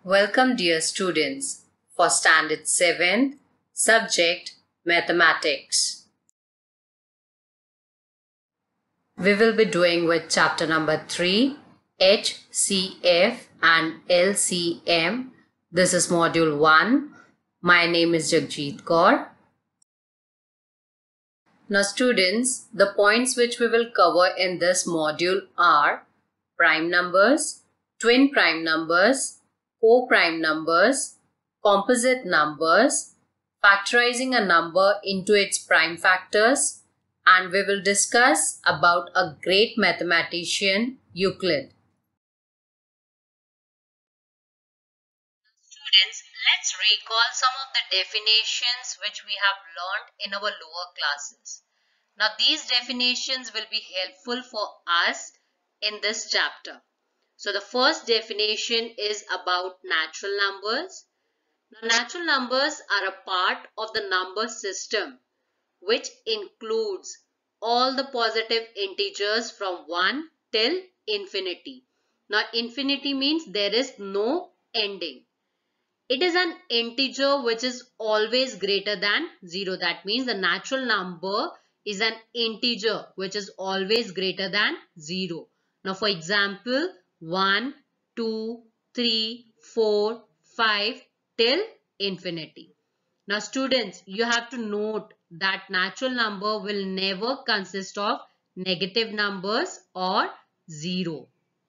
Welcome dear students for Standard 7th, subject Mathematics. We will be doing with chapter number 3, HCF and LCM. This is module 1. My name is Jagjit Kaur. Now students, the points which we will cover in this module are prime numbers, twin prime numbers, co-prime numbers, composite numbers, factorizing a number into its prime factors, and we will discuss about a great mathematician, Euclid. Students, let's recall some of the definitions which we have learned in our lower classes. Now these definitions will be helpful for us in this chapter. So the first definition is about natural numbers. Now natural numbers are a part of the number system which includes all the positive integers from 1 till infinity. Now infinity means there is no ending. It is an integer which is always greater than 0. That means the natural number is an integer which is always greater than 0. Now for example, 1, 2, 3, 4, 5 till infinity. Now students, you have to note that natural number will never consist of negative numbers or 0.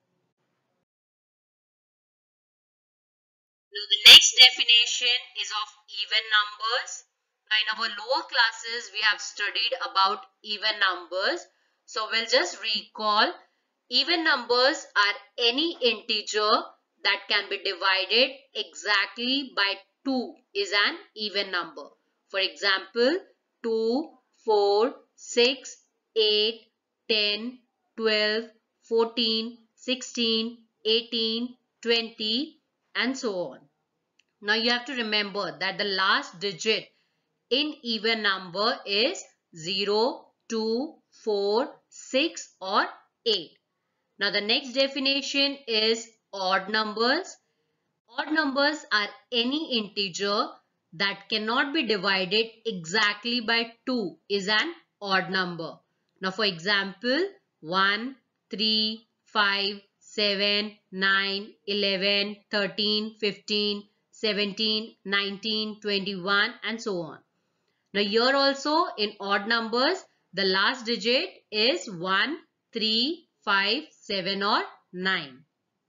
Now the next definition is of even numbers. Now in our lower classes we have studied about even numbers. So we'll just recall even numbers are any integer that can be divided exactly by 2 is an even number. For example, 2, 4, 6, 8, 10, 12, 14, 16, 18, 20 and so on. Now you have to remember that the last digit in even number is 0, 2, 4, 6 or 8. Now the next definition is odd numbers. Odd numbers are any integer that cannot be divided exactly by 2 is an odd number. Now for example, 1, 3, 5, 7, 9, 11, 13, 15, 17, 19, 21 and so on. Now here also in odd numbers, the last digit is 1, 3, 5, 7 or 9.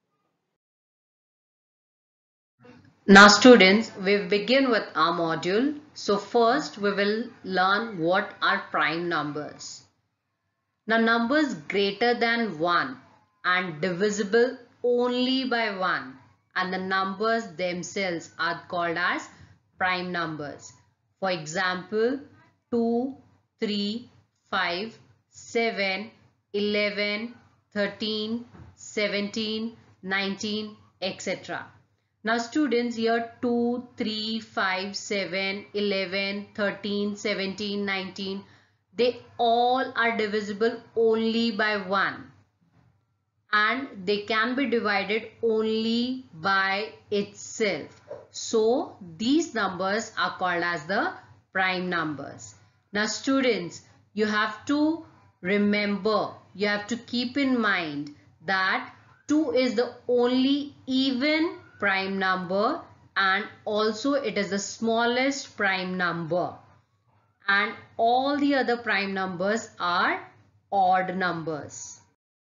Now students, we begin with our module. So first we will learn what are prime numbers. Now numbers greater than 1 and divisible only by 1 and the numbers themselves are called as prime numbers. For example, 2, 3, 5, 7, 11, 13, 17, 19, etc. Now students, here 2, 3, 5, 7, 11, 13, 17, 19, they all are divisible only by 1 and they can be divided only by itself. So these numbers are called as the prime numbers. Now students, you have to remember, you have to keep in mind that 2 is the only even prime number and also it is the smallest prime number. And all the other prime numbers are odd numbers.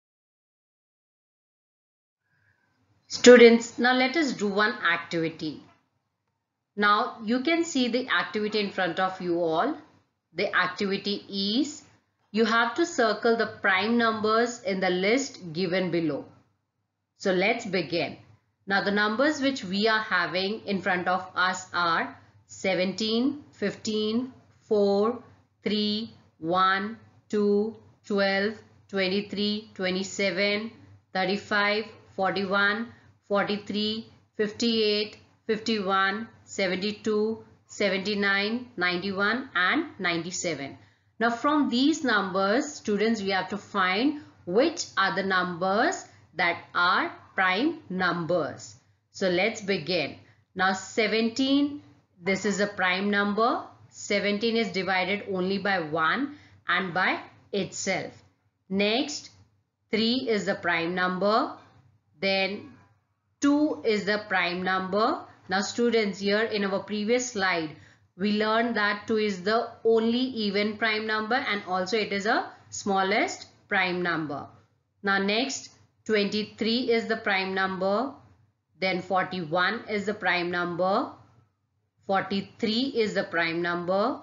Students, now let us do one activity. Now you can see the activity in front of you all. The activity is you have to circle the prime numbers in the list given below. So let's begin. Now the numbers which we are having in front of us are 17, 15, 4, 3, 1, 2, 12, 23, 27, 35, 41, 43, 58, 51, 72, 79, 91 and 97. Now from these numbers, students, we have to find which are the numbers that are prime numbers. So let's begin. Now 17, this is a prime number. 17 is divided only by 1 and by itself. Next, 3 is the prime number. Then 2 is the prime number. Now students, here in our previous slide, we learned that 2 is the only even prime number and also it is a smallest prime number. Now next, 23 is the prime number. Then 41 is the prime number. 43 is the prime number.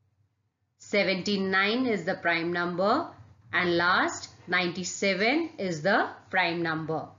79 is the prime number. And last, 97 is the prime number.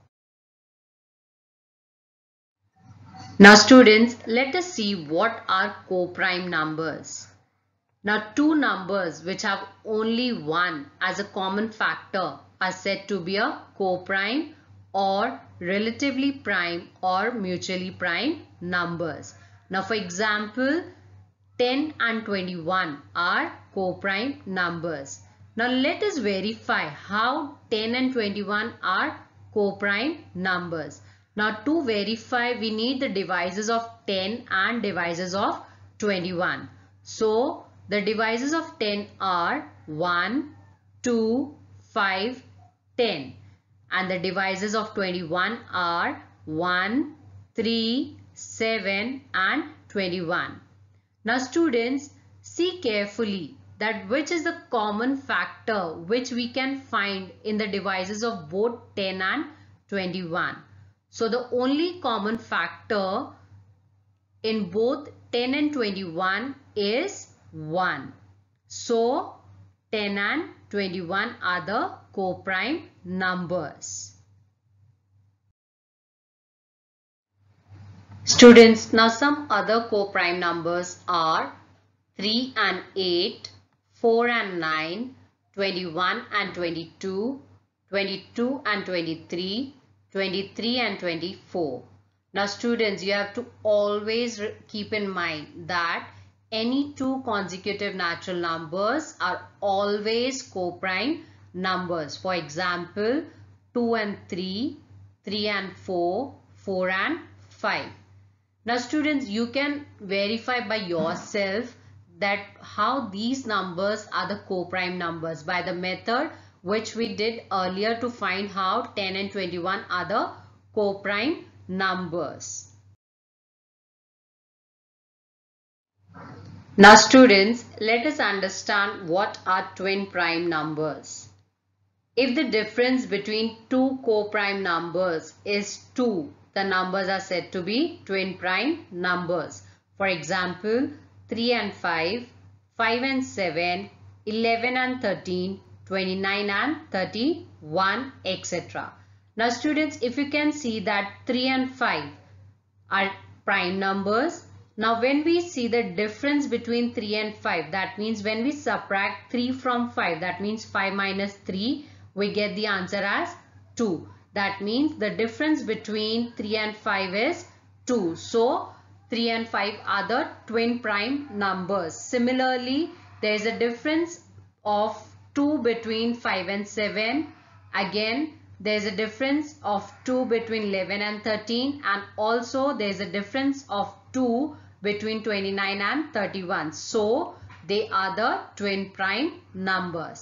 Now students, let us see what are co-prime numbers. Now two numbers which have only 1 as a common factor are said to be a co-prime or relatively prime or mutually prime numbers. Now for example, 10 and 21 are co-prime numbers. Now let us verify how 10 and 21 are co-prime numbers. Now to verify, we need the divisors of 10 and divisors of 21. So the divisors of 10 are 1, 2, 5, 10. And the divisors of 21 are 1, 3, 7 and 21. Now students, see carefully that which is the common factor which we can find in the divisors of both 10 and 21. So the only common factor in both 10 and 21 is 1. So 10 and 21 are the co-prime numbers. Students, now some other co-prime numbers are 3 and 8, 4 and 9, 21 and 22, 22 and 23, 23 and 24. Now students, you have to always keep in mind that any two consecutive natural numbers are always co-prime numbers. For example, 2 and 3, 3 and 4, 4 and 5. Now students, you can verify by yourself that how these numbers are the co-prime numbers by the method which we did earlier to find how 10 and 21 are the co-prime numbers. Now students, let us understand what are twin prime numbers. If the difference between two co-prime numbers is 2, the numbers are said to be twin prime numbers. For example, 3 and 5, 5 and 7, 11 and 13, 29 and 31, etc. Now students, if you can see that 3 and 5 are prime numbers. Now when we see the difference between 3 and 5, that means when we subtract 3 from 5, that means 5 minus 3, we get the answer as 2. That means the difference between 3 and 5 is 2. So 3 and 5 are the twin prime numbers. Similarly, there is a difference of 2 between 5 and 7. Again, there is a difference of 2 between 11 and 13, and also there is a difference of 2 between 29 and 31. So they are the twin prime numbers.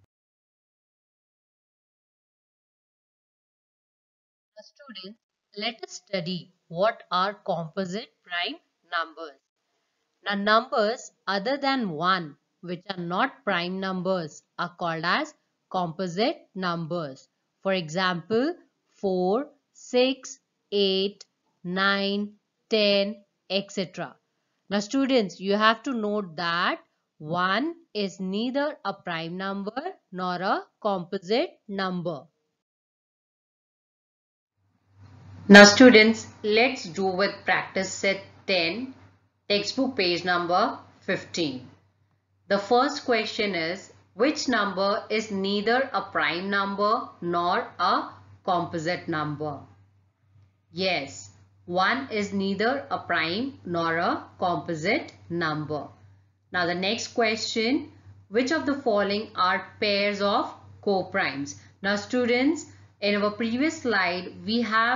Students, let us study what are composite prime numbers. Now numbers other than 1 which are not prime numbers are called as composite numbers. For example, 4, 6, 8, 9, 10, etc. Now students, you have to note that 1 is neither a prime number nor a composite number. Now students, let's do with practice set 10, textbook page number 15. The first question is, which number is neither a prime number nor a composite number? Yes, 1 is neither a prime nor a composite number. Now the next question, which of the following are pairs of co-primes? Now students, in our previous slide, we have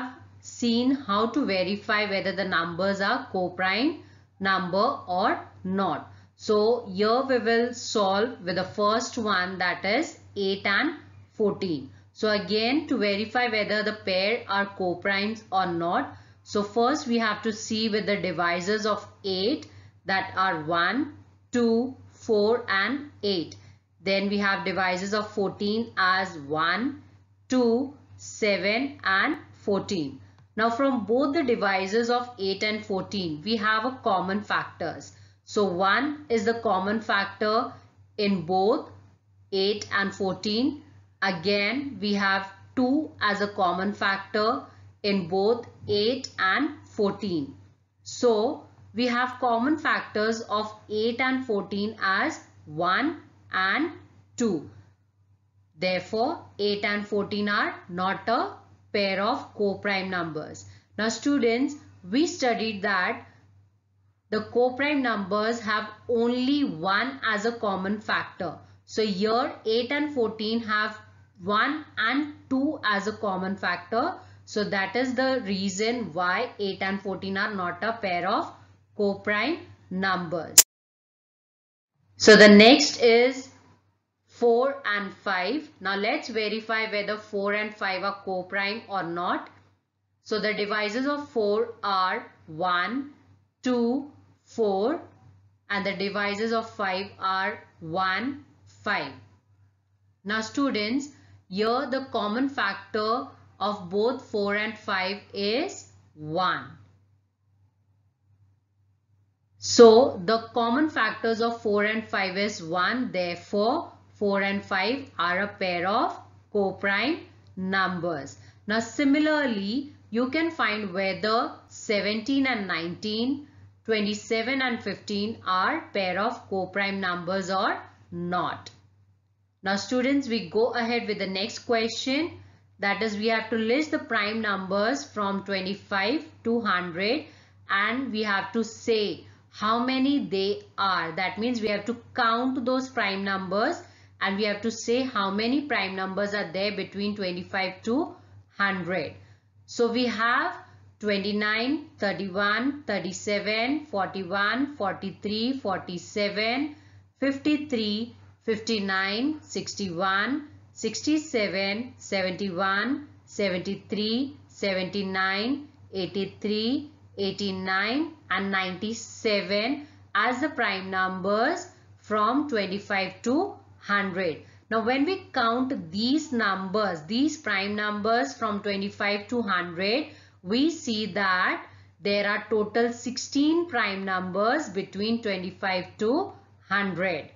seen how to verify whether the numbers are co-prime number or not. So here we will solve with the first one, that is 8 and 14. So again, to verify whether the pair are co-primes or not, so first we have to see with the divisors of 8, that are 1, 2, 4 and 8. Then we have divisors of 14 as 1, 2, 7 and 14. Now from both the divisors of 8 and 14, we have a common factors. So 1 is the common factor in both 8 and 14. Again, we have 2 as a common factor in both 8 and 14. So we have common factors of 8 and 14 as 1 and 2. Therefore, 8 and 14 are not a pair of co-prime numbers. Now students, we studied that the co-prime numbers have only 1 as a common factor. So here 8 and 14 have 1 and 2 as a common factor. So that is the reason why 8 and 14 are not a pair of co-prime numbers. So the next is 4 and 5. Now let's verify whether 4 and 5 are co-prime or not. So the divisors of 4 are 1, 2, 4 and the divisors of 5 are 1, 5. Now students, here the common factor of both 4 and 5 is 1. So the common factors of 4 and 5 is 1. Therefore, 4 and 5 are a pair of co-prime numbers. Now similarly, you can find whether 17 and 19, 27 and 15 are pair of co-prime numbers or not. Now students, we go ahead with the next question. That is, we have to list the prime numbers from 25 to 100 and we have to say how many they are. That means we have to count those prime numbers and we have to say how many prime numbers are there between 25 to 100. So we have 29, 31, 37, 41, 43, 47, 53, 59, 61, 67, 71, 73, 79, 83, 89 and 97 as the prime numbers from 25 to 100. Now when we count these numbers, these prime numbers from 25 to 100, we see that there are total 16 prime numbers between 25 to 100.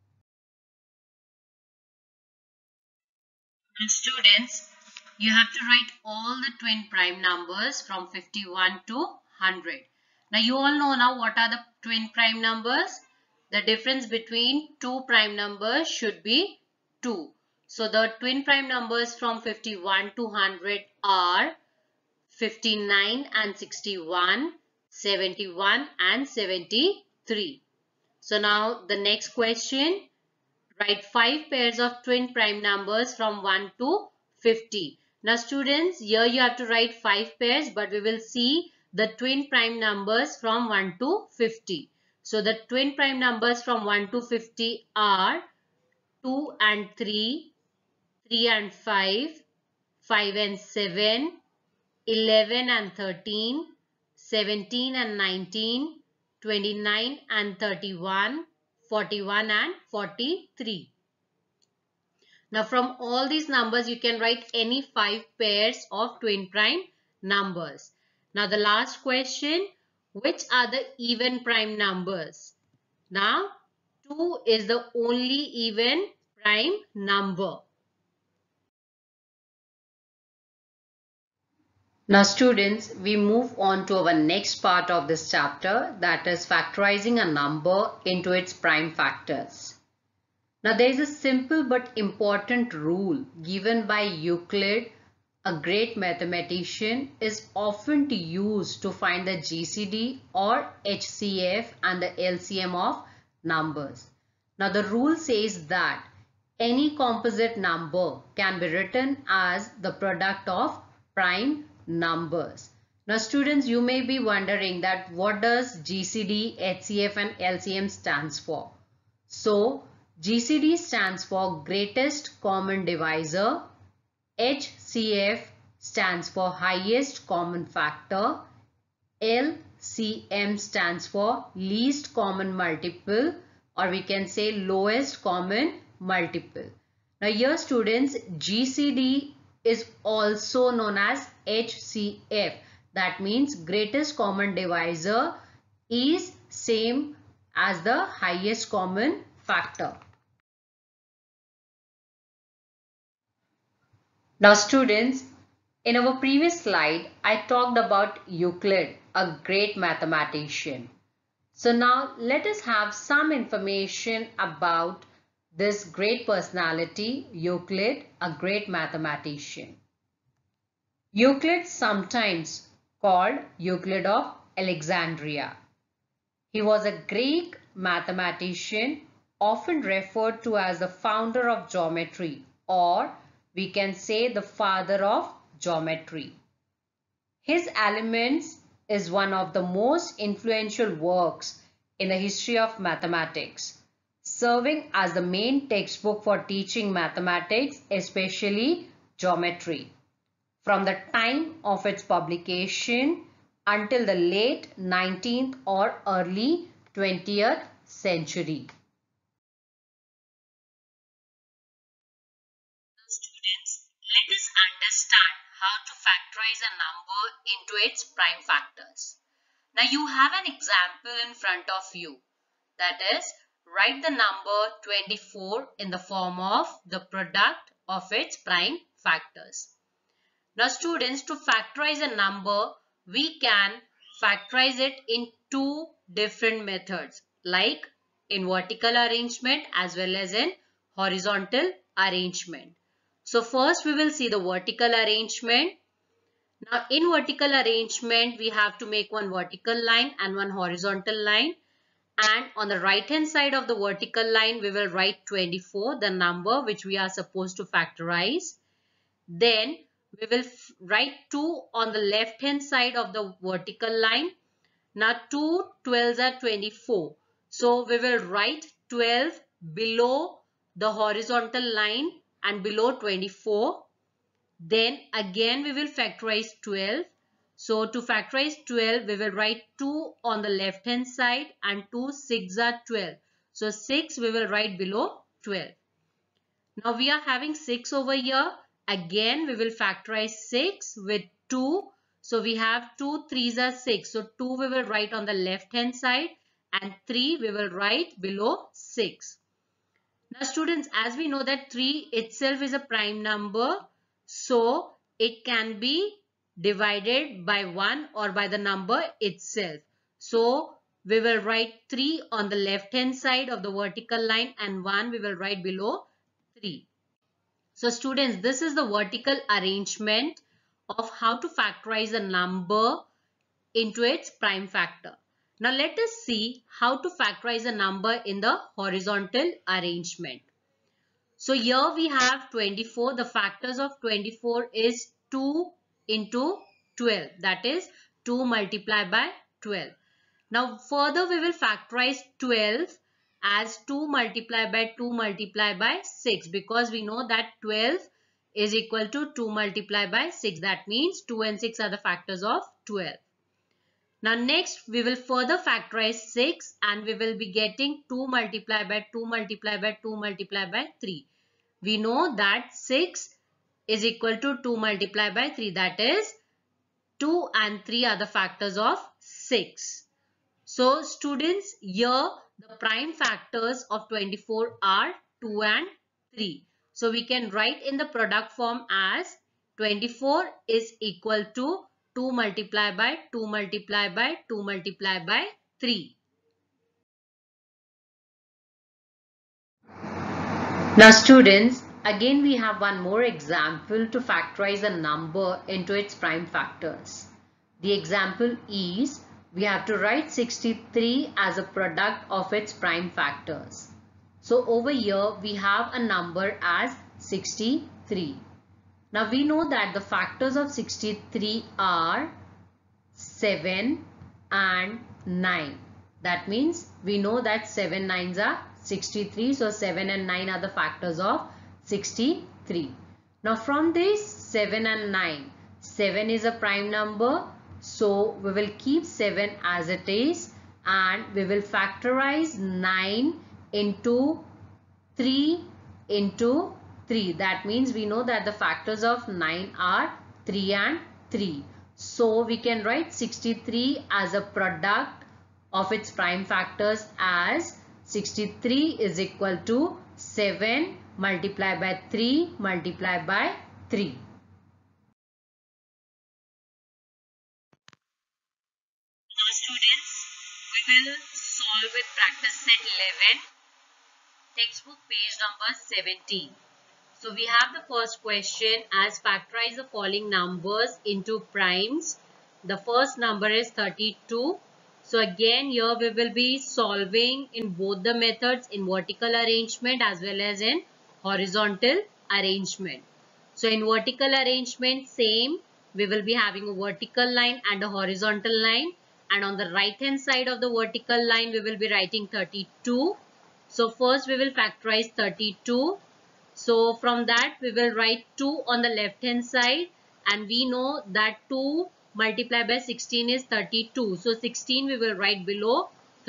Now students, you have to write all the twin prime numbers from 51 to 100. Now you all know now what are the twin prime numbers. The difference between two prime numbers should be 2. So the twin prime numbers from 51 to 100 are 59 and 61, 71 and 73. So now the next question. Write 5 pairs of twin prime numbers from 1 to 50. Now students, here you have to write 5 pairs, but we will see the twin prime numbers from 1 to 50. So the twin prime numbers from 1 to 50 are 2 and 3, 3 and 5, 5 and 7, 11 and 13, 17 and 19, 29 and 31, 41 and 43. Now from all these numbers you can write any 5 pairs of twin prime numbers. Now the last question, which are the even prime numbers? Now 2 is the only even prime number. Now students, we move on to our next part of this chapter, that is factorizing a number into its prime factors. Now there is a simple but important rule given by Euclid, a great mathematician, is often used to find the GCD or HCF and the LCM of numbers. Now the rule says that any composite number can be written as the product of prime numbers. Now students, you may be wondering that what does GCD, HCF and LCM stands for. So GCD stands for greatest common divisor, HCF stands for highest common factor, LCM stands for least common multiple, or we can say lowest common multiple. Now here students, GCD is also known as HCF. That means greatest common divisor is same as the highest common factor. Now students, in our previous slide, I talked about Euclid, a great mathematician. So now let us have some information about this great personality, Euclid, a great mathematician. Euclid, sometimes called Euclid of Alexandria. He was a Greek mathematician, often referred to as the founder of geometry, or we can say the father of geometry. His Elements is one of the most influential works in the history of mathematics, serving as the main textbook for teaching mathematics, especially geometry, from the time of its publication until the late 19th or early 20th century. Students, let us understand how to factorize a number into its prime factors. Now you have an example in front of you. That is, write the number 24 in the form of the product of its prime factors. Now students, to factorize a number, we can factorize it in two different methods, like in vertical arrangement as well as in horizontal arrangement. So first we will see the vertical arrangement. Now in vertical arrangement, we have to make one vertical line and one horizontal line. And on the right hand side of the vertical line, we will write 24, the number which we are supposed to factorize. Then we will write 2 on the left hand side of the vertical line. Now 2 12s are 24. So we will write 12 below the horizontal line and below 24. Then again we will factorize 12. So to factorize 12, we will write 2 on the left hand side and 2 6 are 12. So 6 we will write below 12. Now we are having 6 over here. Again we will factorize 6 with 2. So we have 2 3s are 6. So 2 we will write on the left hand side and 3 we will write below 6. Now students, as we know that 3 itself is a prime number, so it can be divided by 1 or by the number itself. So we will write 3 on the left hand side of the vertical line and 1 we will write below 3. So students, this is the vertical arrangement of how to factorize a number into its prime factor. Now let us see how to factorize a number in the horizontal arrangement. So here we have 24. The factors of 24 is 2 into 12. That is 2 multiplied by 12. Now further we will factorize 12 as 2 multiplied by 2 multiplied by 6, because we know that 12 is equal to 2 multiplied by 6. That means 2 and 6 are the factors of 12. Now next we will further factorize 6 and we will be getting 2 multiplied by 2 multiplied by 2 multiplied by 3. We know that 6 is equal to 2 multiplied by 3. That is 2 and 3 are the factors of 6. So students, here the prime factors of 24 are 2 and 3. So we can write in the product form as 24 is equal to 2 multiplied by 2 multiplied by 2 multiplied by 3. Now students, again we have one more example to factorize a number into its prime factors. The example is, we have to write 63 as a product of its prime factors. So over here we have a number as 63. Now we know that the factors of 63 are 7 and 9. That means we know that 7 nines are 63. So 7 and 9 are the factors of 63. Now from this 7 and 9, 7 is a prime number. So we will keep 7 as it is and we will factorize 9 into 3 into 3. That means we know that the factors of 9 are 3 and 3. So we can write 63 as a product of its prime factors as 63 is equal to 7 multiplied by 3 multiplied by 3. Now students, we will solve with practice set 11, textbook page number 17. So we have the first question as factorize the following numbers into primes. The first number is 32. So again here we will be solving in both the methods, in vertical arrangement as well as in horizontal arrangement. So in vertical arrangement same, we will be having a vertical line and a horizontal line, and on the right hand side of the vertical line we will be writing 32. So first we will factorize 32. So from that we will write 2 on the left hand side, and we know that 2 multiplied by 16 is 32. So 16 we will write below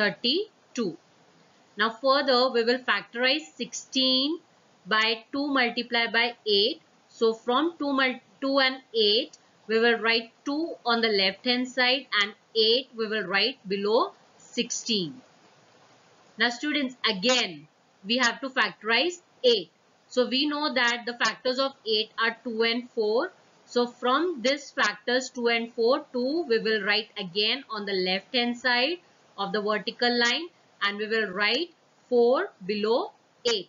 32. Now further we will factorize 16 by 2 multiplied by 8. So from 2 and 8 we will write 2 on the left hand side and 8 we will write below 16. Now students, again we have to factorize 8. So we know that the factors of 8 are 2 and 4. So from this factors 2 and 4, 2 we will write again on the left hand side of the vertical line, and we will write 4 below 8.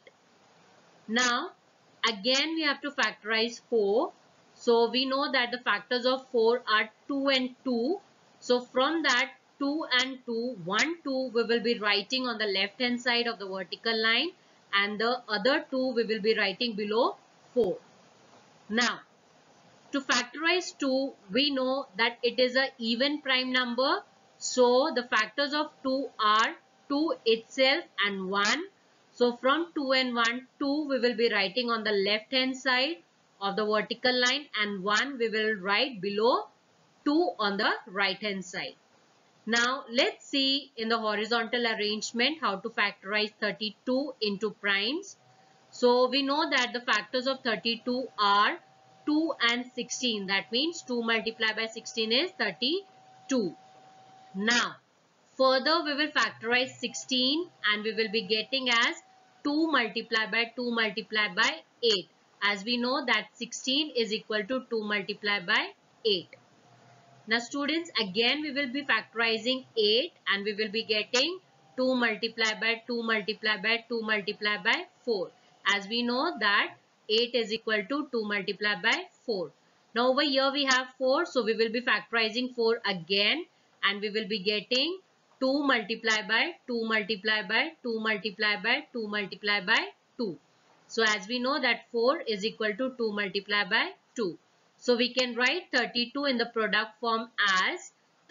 Now again we have to factorize 4. So we know that the factors of 4 are 2 and 2. So from that 2 and 2, 1, 2 we will be writing on the left hand side of the vertical line, and the other 2 we will be writing below 4. Now to factorize 2, we know that it is an even prime number. So the factors of 2 are 2 itself and 1. So from 2 and 1, 2 we will be writing on the left hand side of the vertical line, and 1 we will write below 2 on the right hand side. Now let's see in the horizontal arrangement how to factorize 32 into primes. So we know that the factors of 32 are 2 and 16. That means 2 multiplied by 16 is 32. Now further we will factorize 16 and we will be getting as 2 multiplied by 2 multiplied by 8. As we know that 16 is equal to 2 multiplied by 8. Now students, again we will be factorizing 8 and we will be getting 2 multiplied by 2 multiplied by 2 multiplied by 4. As we know that 8 is equal to 2 multiplied by 4. Now over here we have 4, so we will be factorizing 4 again, and we will be getting 2 multiplied by 2 multiplied by 2 multiplied by 2 multiplied by 2. So as we know that 4 is equal to 2 multiplied by 2. So we can write 32 in the product form as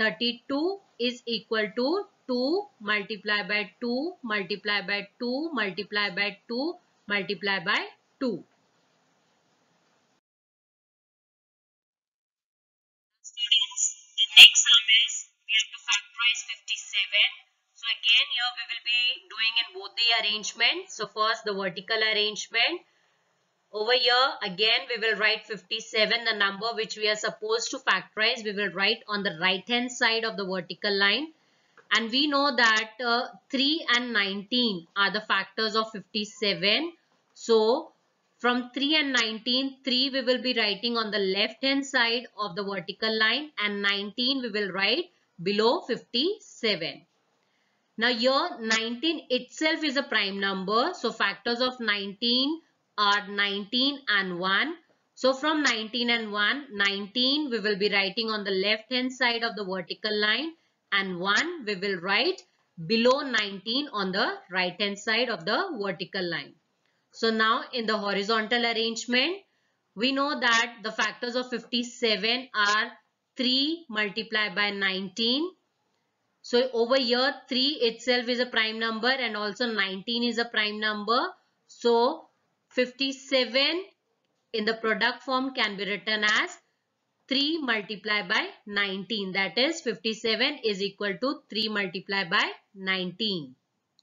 32 is equal to 2 multiplied by 2 multiplied by 2 multiplied by 2 multiplied by 2. Students, the next sum is we have to factorize 57. So again here we will be doing in both the arrangement. So first the vertical arrangement. Over here again we will write 57, the number which we are supposed to factorize we will write on the right hand side of the vertical line, and we know that 3 and 19 are the factors of 57. So from 3 and 19, 3 we will be writing on the left hand side of the vertical line, and 19 we will write below 57. Now here 19 itself is a prime number. So factors of 19 are 19 and 1. So from 19 and 1, 19 we will be writing on the left hand side of the vertical line, and 1 we will write below 19 on the right hand side of the vertical line. So now in the horizontal arrangement, we know that the factors of 57 are 3 multiplied by 19. So over here 3 itself is a prime number and also 19 is a prime number. So 57 in the product form can be written as 3 multiplied by 19. That is 57 is equal to 3 multiplied by 19.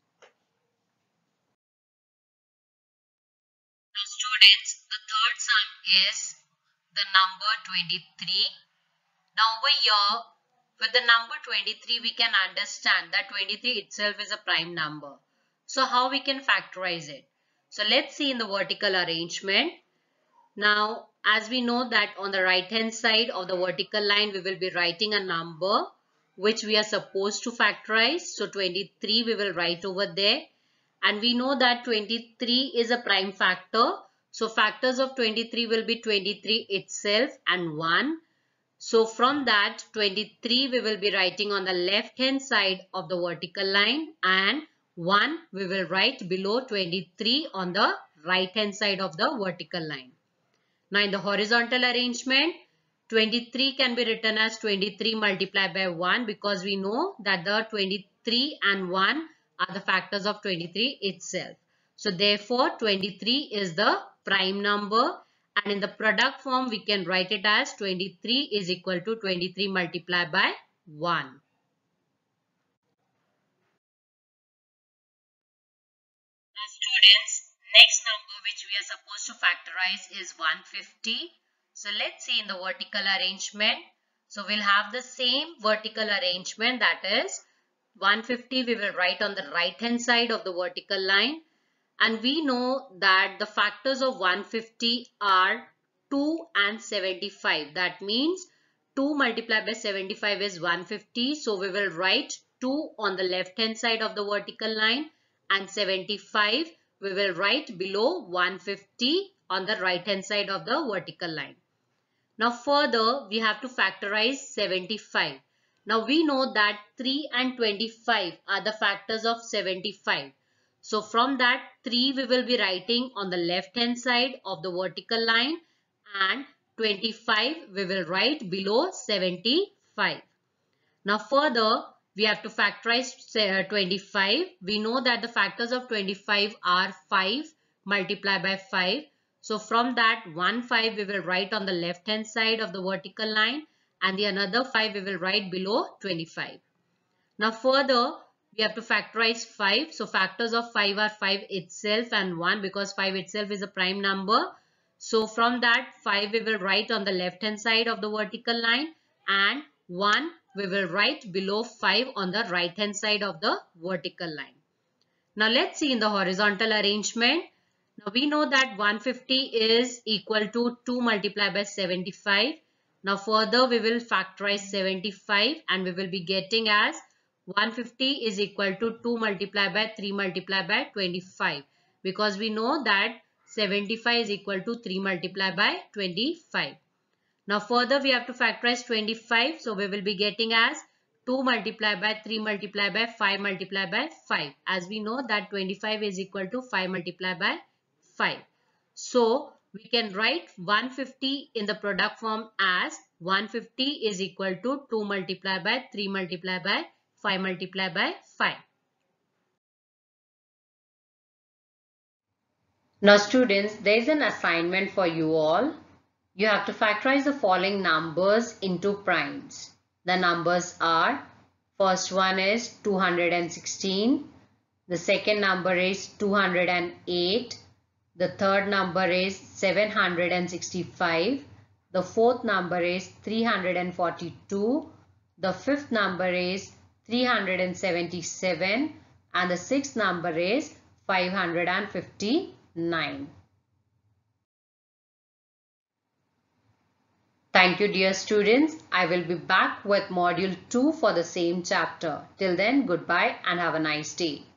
Now students, the third sum is the number 23. Now over here, with the number 23, we can understand that 23 itself is a prime number. So how we can factorize it? So let's see in the vertical arrangement. Now, as we know that on the right hand side of the vertical line, we will be writing a number which we are supposed to factorize. So 23 we will write over there. And we know that 23 is a prime factor. So factors of 23 will be 23 itself and 1. So from that 23 we will be writing on the left hand side of the vertical line and 1 we will write below 23 on the right hand side of the vertical line. Now in the horizontal arrangement, 23 can be written as 23 multiplied by 1 because we know that the 23 and 1 are the factors of 23 itself. So therefore 23 is the prime number, and in the product form we can write it as 23 is equal to 23 multiplied by 1. Now students, next number which we are supposed to factorize is 150. So let's see in the vertical arrangement. So we'll have the same vertical arrangement, that is 150 we will write on the right hand side of the vertical line. And we know that the factors of 150 are 2 and 75. That means 2 multiplied by 75 is 150. So we will write 2 on the left hand side of the vertical line and 75 we will write below 150 on the right hand side of the vertical line. Now further we have to factorize 75. Now we know that 3 and 25 are the factors of 75. So from that 3 we will be writing on the left hand side of the vertical line and 25 we will write below 75. Now further we have to factorize 25. We know that the factors of 25 are 5 multiplied by 5. So from that 5 we will write on the left hand side of the vertical line and the another 5 we will write below 25. Now further we have to factorize 5. So factors of 5 are 5 itself and 1 because 5 itself is a prime number. So from that 5 we will write on the left hand side of the vertical line and 1 we will write below 5 on the right hand side of the vertical line. Now let's see in the horizontal arrangement. Now we know that 150 is equal to 2 multiplied by 75. Now further we will factorize 75 and we will be getting as 150 is equal to 2 multiplied by 3 multiplied by 25 because we know that 75 is equal to 3 multiplied by 25. Now further we have to factorize 25. So we will be getting as 2 multiplied by 3 multiplied by 5 multiplied by 5. As we know that 25 is equal to 5 multiplied by 5. So we can write 150 in the product form as 150 is equal to 2 multiplied by 3 multiplied by 5 multiplied by 5. Now students, there is an assignment for you all. You have to factorize the following numbers into primes. The numbers are, first one is 216, the second number is 208, the third number is 765, the fourth number is 342, the fifth number is 377 and the sixth number is 559. Thank you dear students. I will be back with module 2 for the same chapter. Till then, goodbye and have a nice day.